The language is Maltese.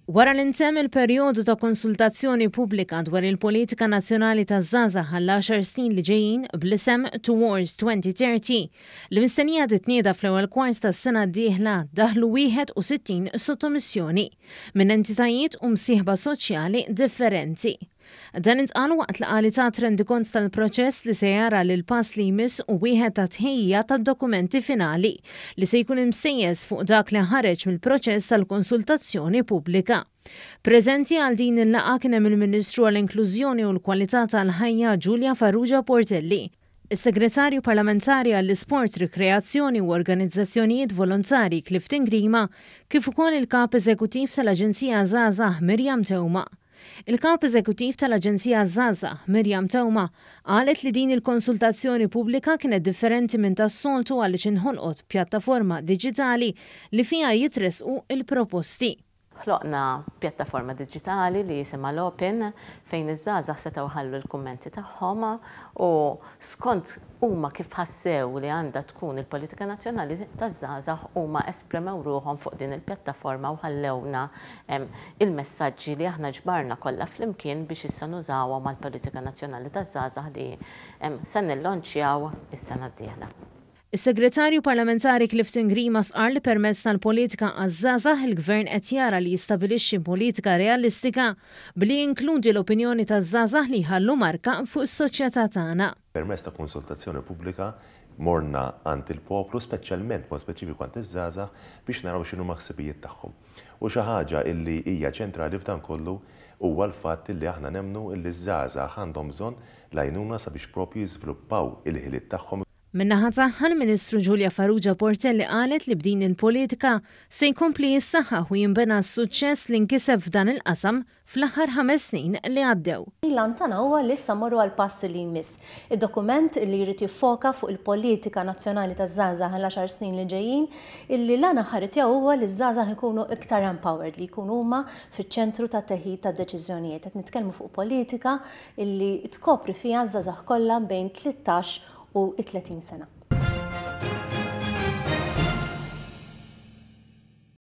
Wara l-intemm il-perjodu ta' konsultazzjoni pubblika dwar il-politika nazzjonali taż-żgħażagħ għall-10 snin li ġejjin bl-isem Towards 2030, li mistennija titnieda fl-ewwel kwart tas-sena d-dieħla daħlu 61 sottomissjoni minn entitajiet u msieħba soċjali differenti. Dan intqal waqt l-Kwalità rendikont tal-proċess li se jara li l-pass li jmiss u wieħed ta' tħejja tad-dokumenti finali li se jkun imsejjes fuq dak li ħareġ mill-proċess tal-konsultazzjoni pubblika. Preżenti għal din il-laqgħa kien hemm il-Ministru għall-Inklużjoni u l-Kwalità tal-Ħajja Julia Farrugia Portelli, is-Segretarju Parlamentari għall-Isport, Rikreazzjoni u Organizzazzjonijiet Volontari Clifton Grima, kif ukoll il-Kap Eżekuttiv tal-Aġenzija Żgħażagħ Miriam Teuma. Il-Kap Eżekuttiv tal-Aġenzija Żgħażagħ Miriam Teuma qalet li din il-konsultazzjoni pubblika kienet differenti minn tas-soltu għaliex inħolqot pjattaforma diġitali li fiha jitresqu il-proposti. Ħloqna pjattaforma diġitali li jisimha l-Open fejn iż-żgħażagħ setgħu ħallu l-kummenti tagħhom u skont huma kif ħassew li għandha tkun il-politika nazzjonali taż-żgħażagħ huma esprimew ruhom fuq din il-pjattaforma u ħallewna il-messaġġi li aħna ġbarna kollha flimkien biex issa nużawhom mal-politika nazzjonali taż-żgħażagħ li se nillonċjaw is-sena d-dieħla. Is-Segretarju Parlamentari Clifton Grima sqar li permezz tal-politika għaż-żgħażagħ il-Gvern qed jara li jistabbilixxi politika realistika billi jinkludi l-opinjoni taż-żgħażagħ li jħallu marka fuq is-soċjetà tagħna. Permezz ta' konsultazzjoni pubblika morna għand il-poplu, speċjalment mod speċifiku għand iż-żgħażagħ biex naraw x'inhu maħsibijiet tagħhom. U xi ħaġa illi hija ċentrali f'dan kollu huwa l-fatt illi aħna nemmnu illi ż-żgħażagħ għandhom bżonn l-għajnuna sabiex propju jiżviluppaw il-ħiliet tagħhom. Min-naħa tagħha l-Ministru Julia Farrugia Portelli qalet li b'din il-politika se jkompli jissaħħaħ u jinbena s-suċċess li nkiseb f'dan il-qasam fl-aħħar 5 snin li għaddew. Il-lan tagħna huwa li issa morru għal pass li jmiss. Id-dokument li jrid jiffoka fuq il-politika nazzjonali taż-żgħażagħ għall-10 snin li ġejjin, illi l-għana ħaret huwa li ż-żgħażagħ ikunu iktar empowered, li jkunu huma fiċ-ċentru tat-teħid tad-deċiżjonijiet. Qed nitkellmu fuq politika illi tkopri fiha ż-żgħażagħ kollha bejn 13 u 30 sena.